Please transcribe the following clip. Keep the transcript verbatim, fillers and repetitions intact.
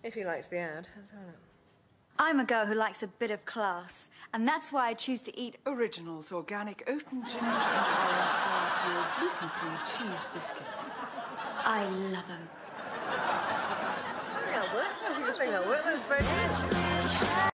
If he likes the ad. Let's have a look. I'm a girl who likes a bit of class, and that's why I choose to eat Originals, organic oat and ginger and orange flour pure gluten-free cheese biscuits. I love them. I think that'll work. I think that'll work. That's very good.